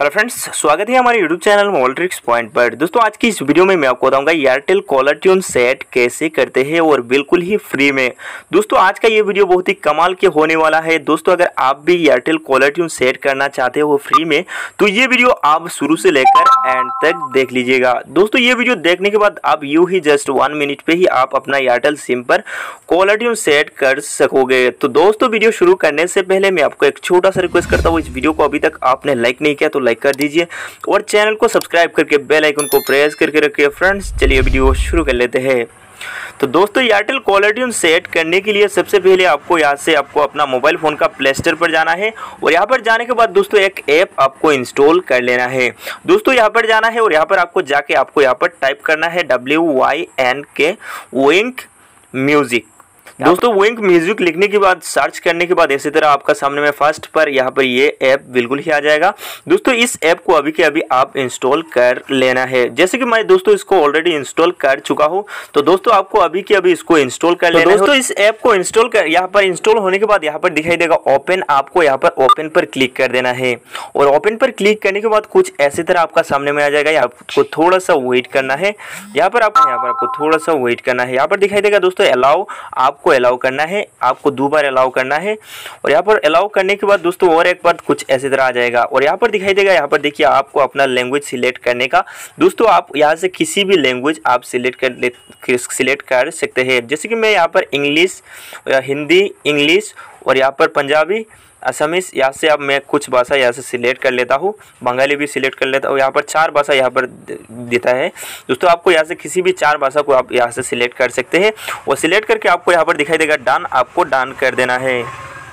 Hello friends, स्वागत है हमारे YouTube channel mobile tricks point पर। दोस्तों आज की इस वीडियो में मैं आपको बताऊंगा एयरटेल कॉलर ट्यून सेट कैसे करते हैं और बिल्कुल ही फ्री में। दोस्तों आज का ये वीडियो बहुत ही कमाल के होने वाला है। दोस्तों अगर आप भी एयरटेल कॉलर ट्यून सेट करना चाहते हो फ्री में तो ये वीडियो आप शुरू से लेकर एंड तक देख लीजिएगा। दोस्तों ये वीडियो देखने के बाद आप यूँ ही जस्ट 1 मिनट पे ही आप अपना एयरटेल सिम पर कॉलर ट्यून सेट कर सकोगे। तो दोस्तों वीडियो शुरू करने से पहले मैं आपको एक छोटा सा रिक्वेस्ट करता हूँ, इस वीडियो को अभी तक आपने लाइक नहीं किया तो लाइक कर दीजिए और चैनल को सब्सक्राइब करके बेल आइकन को प्रेस करके रखिए। फ्रेंड्स चलिए वीडियो शुरू कर लेते हैं। तो दोस्तों एयरटेल कॉलर ट्यून सेट करने के लिए सबसे पहले आपको यहाँ से अपना मोबाइल फ़ोन का प्ले स्टोर पर जाना है और यहाँ पर जाने के बाद दोस्तों एक ऐप आपको इंस्टॉल कर लेना है। दोस्तों यहाँ पर जाना है और यहाँ पर आपको जाके आपको यहाँ पर टाइप करना है WYNK विंक म्यूजिक। दोस्तों विंक म्यूजिक लिखने के बाद सर्च करने के बाद इसी तरह आपका सामने में फर्स्ट पर यहाँ पर ये ऐप बिल्कुल ही आ जाएगा। दोस्तों इस ऐप को अभी के अभी आप इंस्टॉल कर लेना है। जैसे कि मैं दोस्तों इसको ऑलरेडी इंस्टॉल कर चुका हूँ, तो दोस्तों आपको अभी के अभी इसको इंस्टॉल कर लेना है। दोस्तों इस ऐप को इंस्टॉल कर यहाँ पर इंस्टॉल होने के बाद यहाँ पर दिखाई देगा ओपन, आपको यहाँ पर ओपन पर क्लिक कर देना है और ओपन पर क्लिक करने के बाद कुछ ऐसी तरह आपका सामने में आ जाएगा। आपको थोड़ा सा वेट करना है, यहाँ पर आपको थोड़ा सा वेट करना है। यहाँ पर दिखाई देगा दोस्तों अलाउ, आपको अलाउ करना है, आपको 2 बार अलाउ करना है और यहाँ पर अलाउ करने के बाद दोस्तों और एक बार कुछ ऐसी तरह आ जाएगा और यहाँ पर दिखाई देगा, यहाँ पर देखिए आपको अपना लैंग्वेज सिलेक्ट करने का। दोस्तों आप यहाँ से किसी भी लैंग्वेज आप सिलेक्ट कर सकते हैं। जैसे कि मैं यहाँ पर इंग्लिश, हिंदी, इंग्लिश और यहाँ पर पंजाबी, असमीज, यहाँ से अब मैं कुछ भाषा यहाँ से सिलेक्ट कर लेता हूँ, बंगाली भी सिलेक्ट कर लेता हूँ। यहाँ पर 4 भाषा यहाँ पर देता है। दोस्तों आपको यहाँ से किसी भी 4 भाषा को आप यहाँ से सिलेक्ट कर सकते हैं और सिलेक्ट करके आपको यहाँ पर दिखाई देगा डन, आपको डन कर देना है।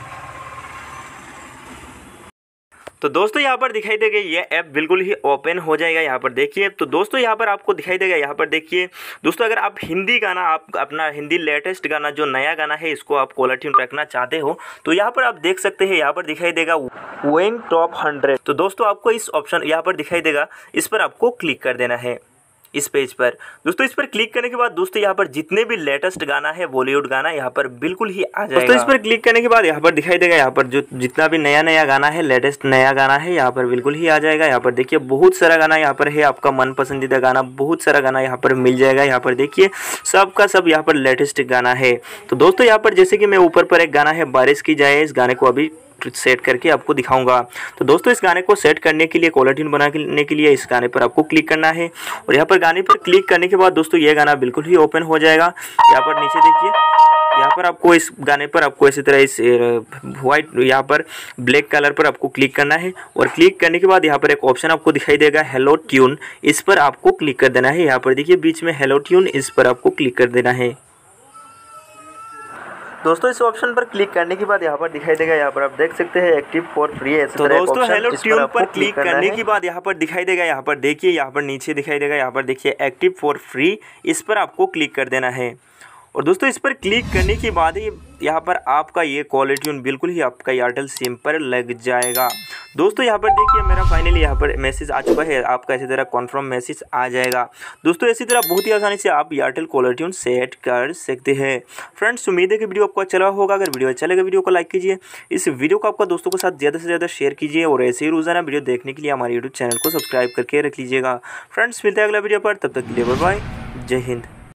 तो दोस्तों यहाँ पर दिखाई देगा ये ऐप बिल्कुल ही ओपन हो जाएगा। यहाँ पर देखिए, तो दोस्तों यहाँ पर आपको दिखाई देगा, यहाँ पर देखिए दोस्तों अगर आप हिंदी गाना, आप अपना हिंदी लेटेस्ट गाना जो नया गाना है इसको आप कॉलर ट्यून रखना चाहते हो तो यहाँ पर आप देख सकते हैं, यहाँ पर दिखाई देगा विंक टॉप 100। तो दोस्तों आपको इस ऑप्शन यहाँ पर दिखाई देगा, इस पर आपको क्लिक कर देना है इस पेज पर। दोस्तों इस पर क्लिक करने के बाद दोस्तों यहाँ पर जितने भी लेटेस्ट गाना है, बॉलीवुड गाना यहाँ पर बिल्कुल ही आ जाएगा। दोस्तों इस पर क्लिक करने के बाद यहाँ पर दिखाई देगा, यहाँ पर जो जितना भी नया गाना है, लेटेस्ट नया गाना है यहाँ पर बिल्कुल ही आ जाएगा। यहाँ पर देखिए बहुत सारा गाना यहाँ पर है, आपका मन पसंदीदा गाना, बहुत सारा गाना यहाँ पर मिल जाएगा। यहाँ पर देखिए सबका सब यहाँ पर लेटेस्ट गाना है। तो दोस्तों यहाँ पर जैसे कि मैं ऊपर पर एक गाना है बारिश की जाए, इस गाने को अभी सेट करके आपको दिखाऊंगा। तो दोस्तों इस गाने को सेट करने के लिए, कॉलर ट्यून बनाने के लिए इस गाने पर आपको क्लिक करना है और यहाँ पर गाने पर क्लिक करने के बाद दोस्तों ये गाना बिल्कुल ही ओपन हो जाएगा। यहाँ पर नीचे देखिए, यहाँ पर आपको इस गाने पर आपको इसी तरह इस वाइट, यहाँ पर ब्लैक कलर पर आपको क्लिक करना है और क्लिक करने के बाद यहाँ पर एक ऑप्शन आपको दिखाई देगा हेलो ट्यून, इस पर आपको क्लिक कर देना है। यहाँ पर देखिए बीच में हेलो ट्यून, इस पर आपको क्लिक कर देना है। दोस्तों इस ऑप्शन पर क्लिक करने के बाद यहाँ पर दिखाई देगा, यहाँ पर आप देख सकते हैं एक्टिव फॉर फ्री है। तो दोस्तों हेलो ट्यून पर क्लिक करने के बाद यहाँ पर दिखाई देगा, यहाँ पर देखिए, यहाँ पर नीचे दिखाई देगा, यहाँ पर देखिए एक्टिव फॉर फ्री, इस पर आपको क्लिक कर देना है। और दोस्तों इस पर क्लिक करने के बाद ही यहाँ पर आपका ये कॉलर ट्यून बिल्कुल ही आपका एयरटेल सिम पर लग जाएगा। दोस्तों यहाँ पर देखिए मेरा फाइनली यहाँ पर मैसेज आ चुका है, आपका इसी तरह कॉन्फर्म मैसेज आ जाएगा। दोस्तों इसी तरह बहुत ही आसानी से आप एयरटेल कॉलर ट्यून सेट कर सकते हैं। फ्रेंड्स उम्मीद है कि वीडियो आपको अच्छा लगा होगा। अगर वीडियो अच्छा लगे वीडियो को लाइक कीजिए, इस वीडियो को आपका दोस्तों के साथ ज़्यादा से ज़्यादा शेयर कीजिए और ऐसे ही रोजाना वीडियो देखने के लिए हमारे यूट्यूब चैनल को सब्सक्राइब करके रख लीजिएगा। फ्रेंड्स मिलते हैं अगला वीडियो पर, तब तक के लिए बाय बाय, जय हिंद।